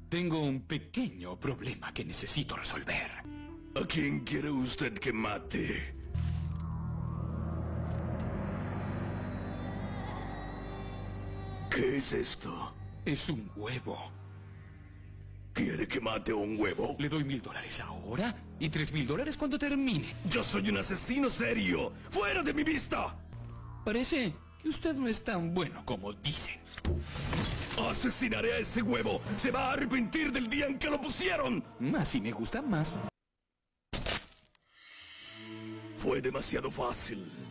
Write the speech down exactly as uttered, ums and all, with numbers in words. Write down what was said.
Tengo un pequeño problema que necesito resolver. ¿A quién quiere usted que mate? ¿Qué es esto? Es un huevo. ¿Quiere que mate un huevo? Le doy mil dólares ahora y tres mil dólares cuando termine. ¡Yo soy un asesino serio! ¡Fuera de mi vista! Parece que usted no es tan bueno como dicen. ¡Asesinaré a ese huevo! ¡Se va a arrepentir del día en que lo pusieron! Más si me gusta más. Fue demasiado fácil.